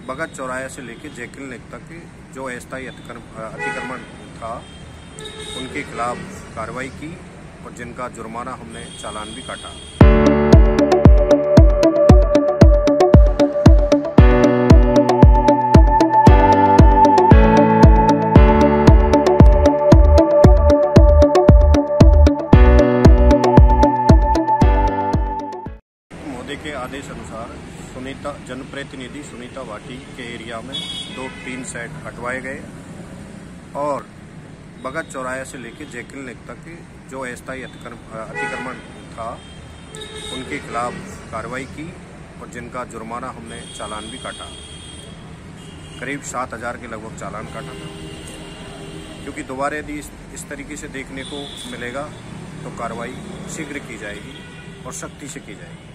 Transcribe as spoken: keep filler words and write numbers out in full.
भगत चौराहे से लेकर जयकिल लेक तक जो अस्थायी अतिक्रमण था उनके खिलाफ कार्रवाई की और जिनका जुर्माना हमने चालान भी काटा। महोदय के आदेश अनुसार सुनीता जनप्रतिनिधि सुनीता वाटी के एरिया में दो टीन सेट हटवाए गए और भगत चौराहे से लेकर जयकिल लेक तक जो अस्थायी अतिक्रमण था उनके खिलाफ कार्रवाई की और जिनका जुर्माना हमने चालान भी काटा। करीब सात हजार के लगभग चालान काटा था, क्योंकि दोबारा यदि इस, इस तरीके से देखने को मिलेगा तो कार्रवाई शीघ्र की जाएगी और सख्ती से की जाएगी।